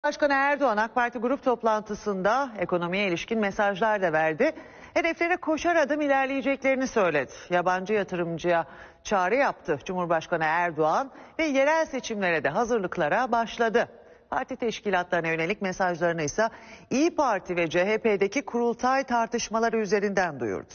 Cumhurbaşkanı Erdoğan AK Parti grup toplantısında ekonomiye ilişkin mesajlar da verdi. Hedeflere koşar adım ilerleyeceklerini söyledi. Yabancı yatırımcıya çağrı yaptı Cumhurbaşkanı Erdoğan ve yerel seçimlere de hazırlıklara başladı. Parti teşkilatlarına yönelik mesajlarını ise İYİ Parti ve CHP'deki kurultay tartışmaları üzerinden duyurdu.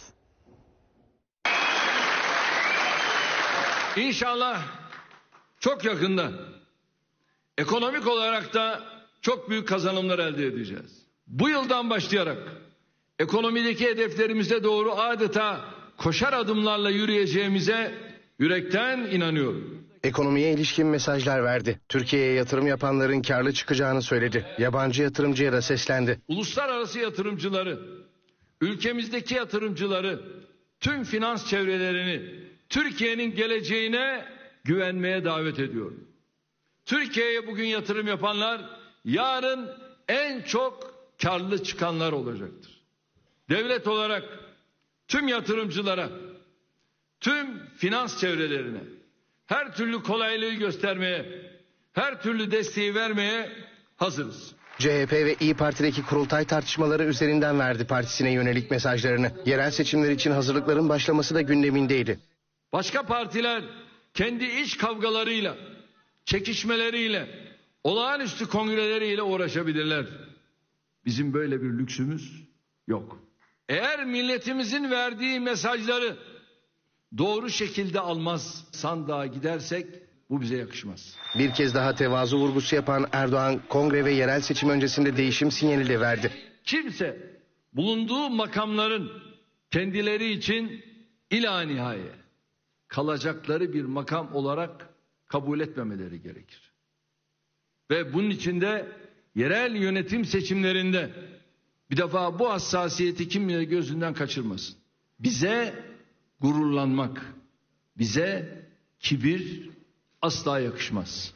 İnşallah çok yakında ekonomik olarak da çok büyük kazanımlar elde edeceğiz. Bu yıldan başlayarak ekonomideki hedeflerimize doğru adeta koşar adımlarla yürüyeceğimize yürekten inanıyorum. Ekonomiye ilişkin mesajlar verdi. Türkiye'ye yatırım yapanların karlı çıkacağını söyledi. Yabancı yatırımcıya da seslendi. Uluslararası yatırımcıları, ülkemizdeki yatırımcıları, tüm finans çevrelerini Türkiye'nin geleceğine güvenmeye davet ediyorum. Türkiye'ye bugün yatırım yapanlar yarın en çok karlı çıkanlar olacaktır. Devlet olarak tüm yatırımcılara, tüm finans çevrelerine her türlü kolaylığı göstermeye, her türlü desteği vermeye hazırız. CHP ve İYİ Parti'deki kurultay tartışmaları üzerinden verdi partisine yönelik mesajlarını. Yerel seçimler için hazırlıkların başlaması da gündemindeydi. Başka partiler kendi iç kavgalarıyla, çekişmeleriyle, olağanüstü kongreleriyle uğraşabilirler. Bizim böyle bir lüksümüz yok. Eğer milletimizin verdiği mesajları doğru şekilde almaz, sandığa gidersek bu bize yakışmaz. Bir kez daha tevazu vurgusu yapan Erdoğan, kongre ve yerel seçim öncesinde değişim sinyali de verdi. Kimse bulunduğu makamların kendileri için ilanihaye kalacakları bir makam olarak kabul etmemeleri gerekir. Ve bunun için de yerel yönetim seçimlerinde bir defa bu hassasiyeti kimse gözünden kaçırmasın. Bize gururlanmak, bize kibir asla yakışmaz.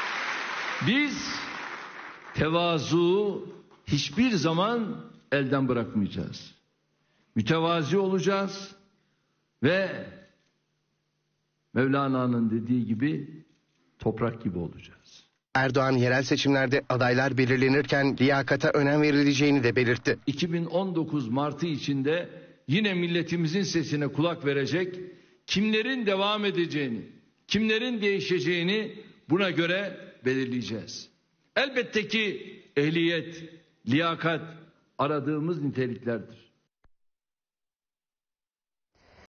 Biz tevazu hiçbir zaman elden bırakmayacağız. Mütevazi olacağız ve Mevlana'nın dediği gibi toprak gibi olacağız. Erdoğan yerel seçimlerde adaylar belirlenirken liyakata önem verileceğini de belirtti. 2019 Mart'ı içinde yine milletimizin sesine kulak verecek, kimlerin devam edeceğini, kimlerin değişeceğini buna göre belirleyeceğiz. Elbette ki ehliyet, liyakat aradığımız niteliklerdir.